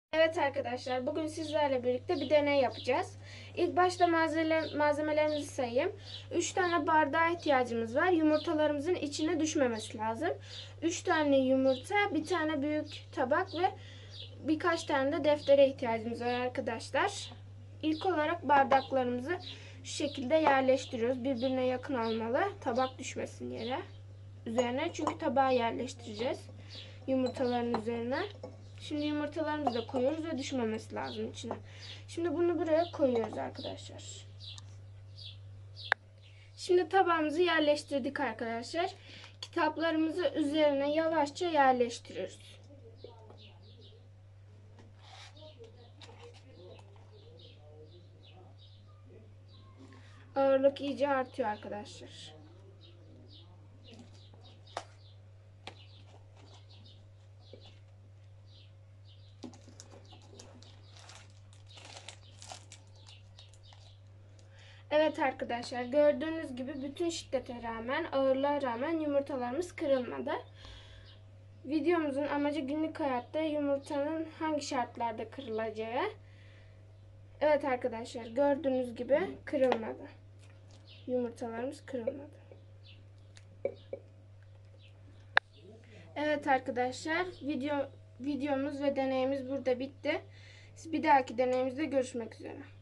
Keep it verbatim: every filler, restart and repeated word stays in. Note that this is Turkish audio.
Evet arkadaşlar, bugün sizlerle birlikte bir deney yapacağız. İlk başta malzeme, malzemelerimizi sayayım. üç tane bardağa ihtiyacımız var. Yumurtalarımızın içine düşmemesi lazım. üç tane yumurta, bir tane büyük tabak ve birkaç tane de deftere ihtiyacımız var arkadaşlar. İlk olarak bardaklarımızı şu şekilde yerleştiriyoruz. Birbirine yakın olmalı. Tabak düşmesin yere. Üzerine, çünkü tabağı yerleştireceğiz yumurtaların üzerine. Şimdi yumurtalarımızı da koyuyoruz ve düşmemesi lazım içine. Şimdi bunu buraya koyuyoruz arkadaşlar. Şimdi tabağımızı yerleştirdik arkadaşlar. Kitaplarımızı üzerine yavaşça yerleştiriyoruz. Ağırlık iyice artıyor arkadaşlar. Evet arkadaşlar, gördüğünüz gibi bütün şiddete rağmen, ağırlığa rağmen yumurtalarımız kırılmadı. Videomuzun amacı günlük hayatta yumurtanın hangi şartlarda kırılacağı. Evet arkadaşlar, gördüğünüz gibi kırılmadı. Yumurtalarımız kırılmadı. Evet arkadaşlar, video videomuz ve deneyimiz burada bitti. Bir dahaki deneyimizde görüşmek üzere.